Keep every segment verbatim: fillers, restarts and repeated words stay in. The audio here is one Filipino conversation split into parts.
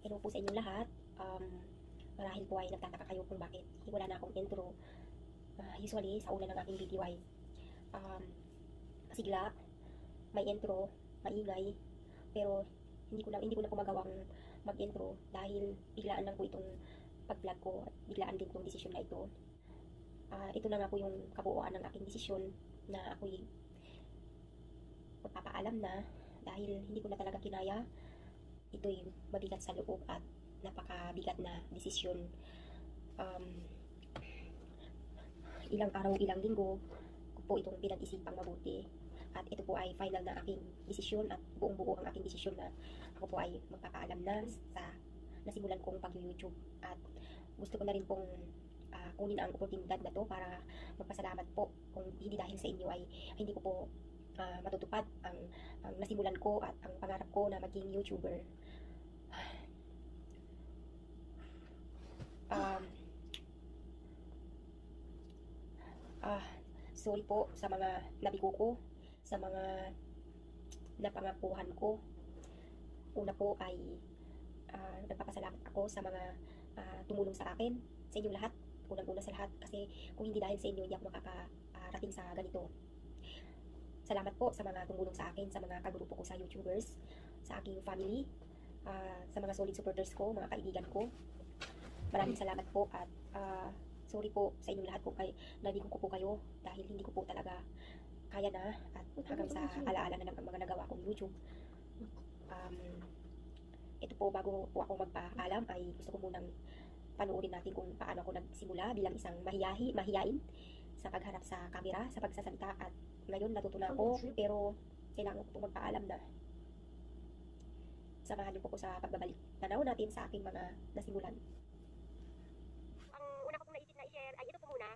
Hello po sa inyong lahat. Um, marahil po ay nagtataka kayo kung bakit wala na akong intro. Uh, usually, sa una ng aking video ay um, sigla, may intro, maingay, pero hindi ko na hindi ko na po magawang mag-intro dahil biglaan lang po itong pag-vlog ko at biglaan din itong desisyon na ito. Uh, ito na nga po yung kabuuan ng aking desisyon na ako'y magpapaalam na dahil hindi ko na talaga kinaya. Ito'y mabigat sa loob at napakabigat na desisyon. Um, ilang araw, ilang linggo ko po itong pinag-isipang mabuti. At ito po ay final na aking desisyon at buong-buo ang aking desisyon na ako po ay magpapaalam na sa nasimulan kong pag-YouTube. At gusto ko na rin pong uh, kunin ang oportunidad na to para magpasalamat po. Kung hindi dahil sa inyo ay hindi ko po Uh, matutupad ang, ang nasimulan ko at ang pangarap ko na maging YouTuber. Um, ah, sorry po sa mga nabigo ko, sa mga napangakuhan ko. Una po ay uh, nagpapasalamat ako sa mga uh, tumulong sa akin, sa inyong lahat, unang-una sa lahat, kasi kung hindi dahil sa inyo, hindi ako makakarating sa ganito. Salamat po sa mga tumulong sa akin, sa mga kagrupo ko sa YouTubers, sa aking family, uh, sa mga solid supporters ko, mga kaibigan ko. Maraming salamat po at uh, sorry po sa inyong lahat kung kay, naligo ko po kayo dahil hindi ko po talaga kaya na at hanggang sa alaala na ng mga nagawa kong YouTube. Um, ito po, bago po ako magpaalam ay gusto ko munang panoorin natin kung paano ako nagsimula bilang isang mahiyahi, mahiyain sa pagharap sa camera, sa pagsasalita, at ngayon natuto na ako, pero kailangan ko po magpaalam na. Samahan niyo po ko sa pagbabalik tanaw natin sa aking mga nasimulan. Ang una ko pong naisip na i-share ay ito po muna.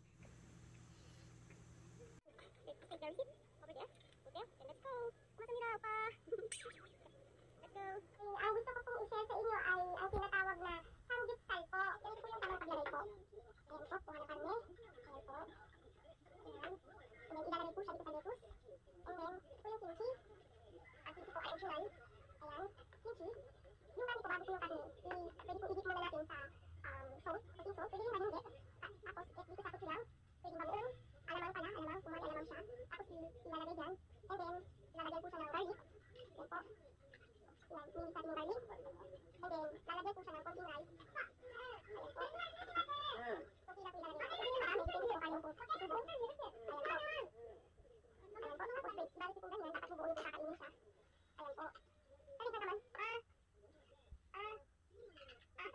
Take the receipt over there. Okay, and let's go. Masamira pa. Let's go. Ang gusto ko pong i-share sa inyo ay ang tinatawag na sanggit style po. Ganito po yung tamang paglagay po. Ayan po, kuha na kami. Ayan po. Ayan. And then ilalagay po siya dito sa lettuce. And then, ito yung kimchi. Ang kimchi po ay optional. Ayan, kimchi. Yung gamit ko bago po yung karne, i- pwede po i-dip muna natin sa um, sauce, sa sauce. Pwede yung hindi. Tapos, eh, dito sa kutsilaw. Pwede bagoong. Alamang pala, alamang, kung may alamang siya. Tapos, ilalagay dyan. And then, lalagyan po siya ng garlic. Ayan po. Ayan, minisa yung garlic. And then, lalagyan po siya ng konting rice. Ayan po. Okay lang po ilalagay. Ito yung marami, depende po kayo po. Ito po. Ayan po. Ayan po. Tapos, wait, balik po ganyan. Tapos, bubuo nyo po kakainin siya. Ayan po. Sabi ka naman. Ah. Ah. Ah.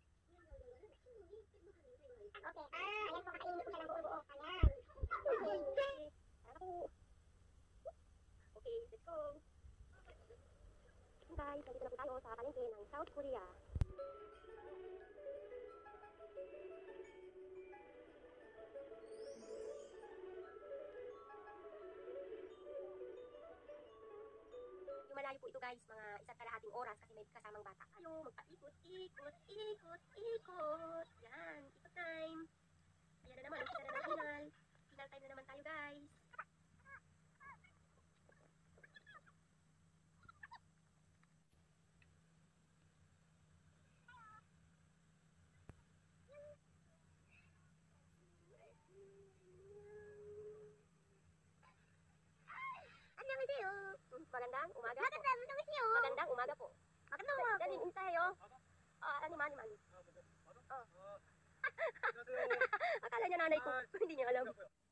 Okay. Ah. Ayan po. Kakainin po siya ng buo-buo. Ayan. Okay. Okay, let's go. Guys, nandito na po tayo sa palengke ng South Korea. Malayo po ito guys, mga isa't kalahating oras kasi may kasamang bata kayo, magpaikot, ikot, ikot, ikot. Yan, ikot time. Ayan na naman, umpisa na ng final. Final time na naman tayo guys. Annyeonghaseyo. Magandang umaga po. Magandang umaga po. Magandang umaga po. Galing insayo. Ah, ani mani mani. Oh. Akala niya nanay ko. Hindi niya alam.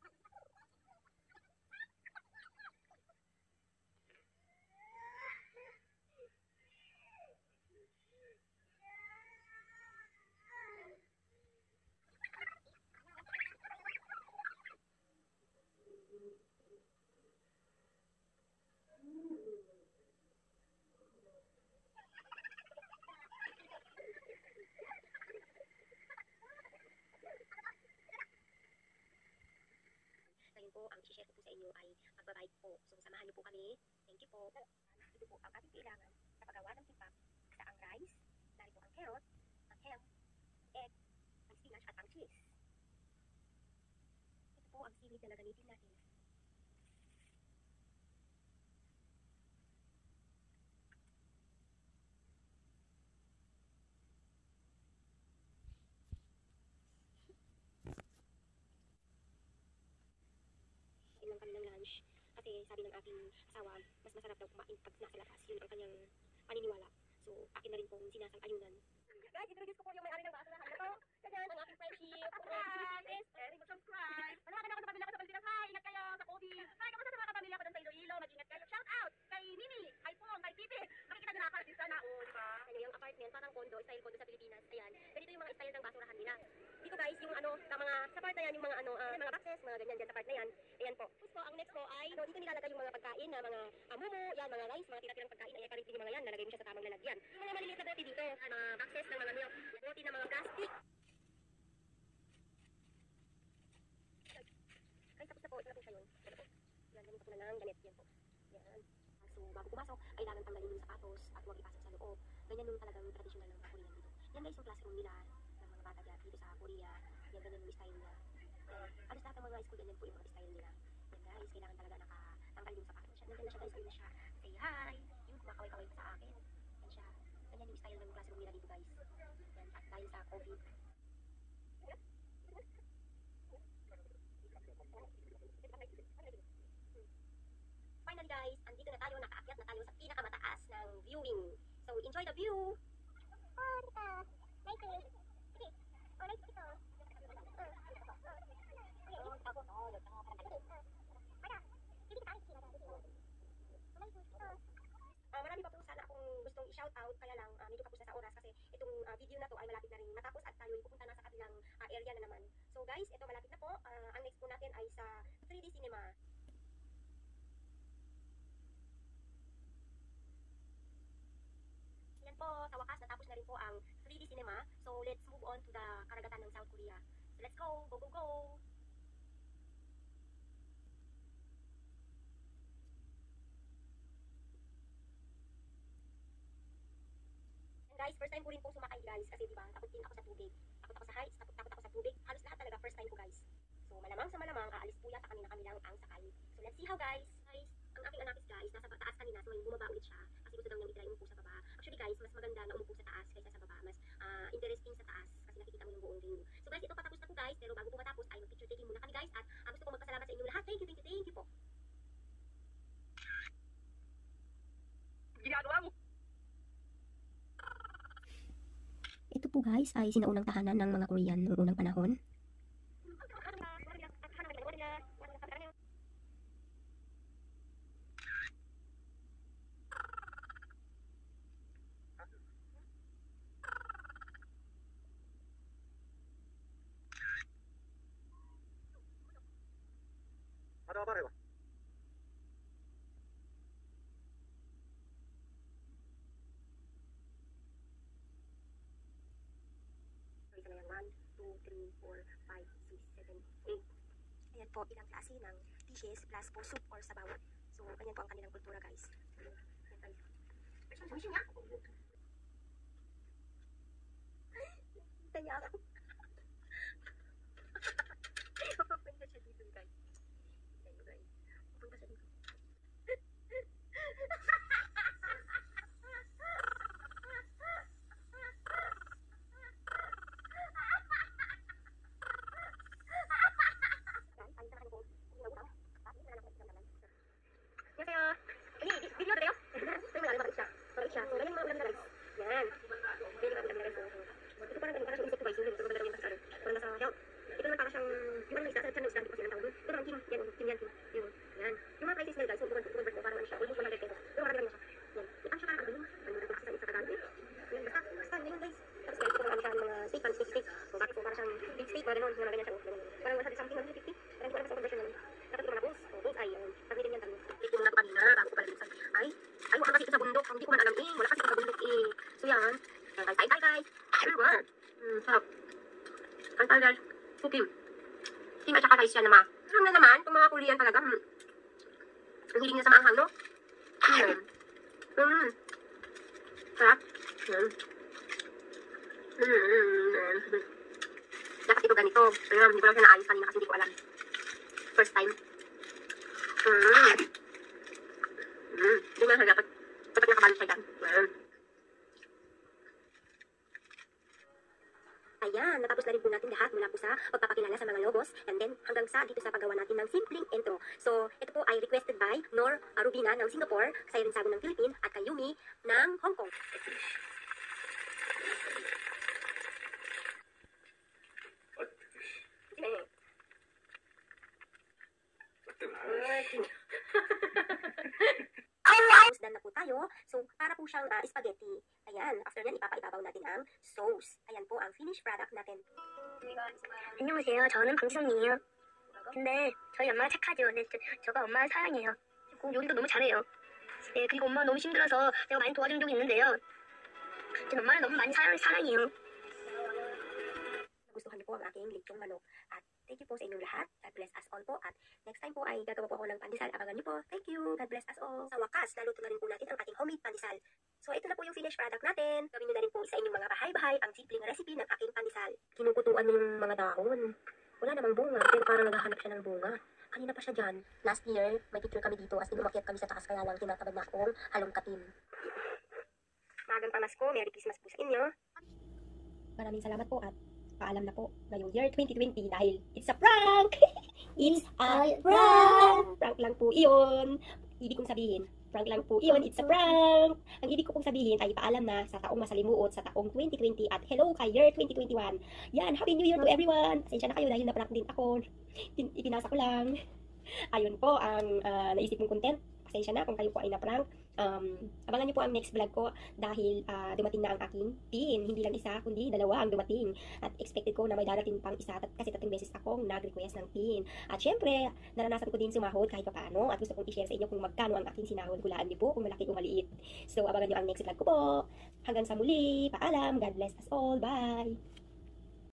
Ngayon po, ang share ko po sa inyo ay magbabayad po. So, samahan niyo po kami. Thank you po. Ito po ang ating kailangan sa paggawa ng kimbap. Isa ang rice, narito ang carrot, ang ham, egg, ang spinach at ang cheese. Ito po ang seaweed na gagamitin natin. Kasi sabi ng aking asawa, mas masarap daw kumain pag nasa labas. Yun ang kanyang paniniwala. So, akin na rin pong sinasang-ayunan. Guys, introduce ko po yung may-ari ng basurahan na to. Ganyan, ang aking friendship. Hi! Very good subscribe. Manawagan ako sa pamilya ko sa Pilipinas. Hi! Ingat kayo sa COVID. Hi! Kamusta sa mga kapamilya ko doon sa Iloilo? Mag-ingat kayo. Shout out kay Mimi, kay Pong, kay Pipi. Makikita nyo na ako din sana. O, di ba? Ano yung apartment, parang condo, style condo sa Pilipinas. Ayan. Ganito yung mga style ng basurahan nila. Dito guys, yung ano, sa mga, sa part na yan, yung mga ano, uh, mga boxes, mga ganyan dyan sa part na yan. Ayan po. Tapos po, ang next po ay, ano, dito nilalagay yung mga pagkain na mga amumo, yan, mga rice, mga tira-tirang pagkain. Ayan, currently yung mga yan, nalagay mo siya sa tamang lalagyan. Yung mga maliliit na bote dito, mga boxes ng mga milk, bote ng mga plastic. Ay, tapos na po, ito na po siya yun. Ito po. Yan, ganito po na lang, ganit, yan po. Yan. So, bago pumasok, kailangan tanggalin yung sapatos at huwag ipasok sa loob. Ganyan yung talagang traditional ng mga Korean dito. Yan guys, yung classroom nila ng mga bata dyan dito sa Korea. Yan, ganyan yung style niya. Yan. Alos lahat ng mga high school, ganyan po yung mga style nila. Yan guys, kailangan talaga nakatanggal yung sapatos. Siya, nandiyan na siya guys, ayun na siya. Say hi! Yun, kumakaway-kaway pa sa akin. Yan siya. Ganyan yung style ng classroom nila dito guys. Yan, at dahil sa COVID. Finally guys, andito na tayo, nakaakyat na tayo sa pinakamataas ng viewing. So, enjoy the view! Oh, dito. Nice eh. Sige. Oh, nice dito. Uh, marami pa po sana akong gustong i-shout out, kaya lang uh, medyo kapos na sa oras kasi itong uh, video na to ay malapit na rin matapos at tayo ay pupunta na sa kabilang uh, area na naman. So guys, ito malapit na po. Uh, ang next po natin ay sa three D cinema. Yan po, sa wakas natapos na rin po ang three D cinema. So let's move on to the karagatan ng South Korea. So let's go, go, go, go! Guys, first time ko rin po sumakay guys kasi diba, takot din ako sa tubig. Takot ako sa heights, takot, takot ako sa tubig. Halos lahat talaga first time ko guys. So malamang sa malamang, aalis po yata kami na kami lang ang sakay. So let's see how guys. Guys, ang aking anakis guys, nasa taas kanina so ngayon bumaba ulit siya kasi gusto daw niyang itry umupo sa baba. Actually guys, mas maganda na umupo sa taas kaysa sa baba. Mas uh, interesting sa taas kasi nakikita mo yung buong view. So guys, ito patapos na po guys, pero bago po matapos ay mag-picture taking muna kami guys at uh, gusto ko magpasalamat sa inyo lahat. Thank you, thank you, thank you po. Ginagawa mo. Ito po guys ay sinaunang tahanan ng mga Korean noong unang panahon. Ada apa ya? one, two, three, four, five, six, seven, eight. Ayan po, ilang klase ng dishes plus po soup or sabaw. So, ganyan po ang kanilang kultura guys. Ayan tayo. Sushi nga! Tanya ako. Pupunta siya dito guys. Ayan guys. Pupunta siya dito. Ang tagal, sukim. King at saka rice yan naman. Alam na naman, itong mga Korean talaga. Hmm. Ang hiling niya sa maanghang, no? Hmm. Hmm. Sarap. Hmm. Hmm. Dapat ito ganito. Pero hindi ko lang siya naayos kanina kasi hindi ko alam. First time. Hmm. Hmm. Hindi mo lang siya dapat. Dapat nakabalot siya dyan. Hmm. Ayan, natapos na rin po natin lahat mula po sa pagpapakilala sa mga logos and then hanggang sa dito sa paggawa natin ng simpleng intro. So, ito po ay requested by Nor Arubina ng Singapore, Siren Sago ng Philippines, at Kayumi ng Hong Kong. Tapos done na po tayo. So, para po siyang ah, spaghetti. Ayan, after yan, ipapaibabaw natin ang sauce. Ayan po ang finished product natin. 안녕하세요. 저는 강지성이에요. 근데 저희 엄마가 착하죠. 근데 저, 저가 엄마를 사랑해요. 고 요리도 너무 잘해요. 네, 그리고 엄마 너무 힘들어서 제가 많이 도와준 적이 있는데요. 제 엄마를 너무 많이 사랑, 사랑해요. Gustuhan niyo po ang aking lechong manok. At thank you po sa inyong lahat. God bless us all po. At next time po ay gagawa po ako ng pandesal. Abangan niyo po. Thank you. God bless us all. Sa wakas, naluto na rin po natin ang ating homemade pandesal. So, ito na po yung finished product natin. Gawin niyo na rin po sa inyong mga bahay-bahay ang simpleng recipe ng aking pandesal. Kinukutuan yung mga dahon. Wala namang bunga, pero parang naghahanap siya ng bunga. Kanina pa siya dyan. Last year, may picture kami dito as in umakyat kami sa taas kaya lang tinatabad na akong halongkatin. Magang Pamasko, Merry Christmas po sa inyo. Maraming salamat po at paalam na po ngayong year twenty twenty dahil it's a prank! It's a prank! Prank lang po iyon. Ibig kong sabihin, prank lang po iyon, it's a prank! Ang ibig ko pong sabihin ay paalam na sa taong masalimuot sa taong twenty twenty at hello kay year twenty twenty-one. Yan, Happy New Year to everyone! Pasensya na kayo dahil na-prank din ako. Ipinasa ko lang. Ayun po ang uh, naisip mong content. Pasensya na kung kayo po ay na-prank. Um, abangan niyo po ang next vlog ko dahil uh, dumating na ang aking pin. Hindi lang isa, kundi dalawa ang dumating. At expected ko na may darating pang isa tat kasi tatlong beses akong nag-request ng pin. At syempre, naranasan ko din sumahod kahit paano at gusto kong i-share sa inyo kung magkano ang aking sinahod. Hulaan niyo po kung malaki o maliit. So, abangan niyo ang next vlog ko po. Hanggang sa muli, paalam, God bless us all, bye!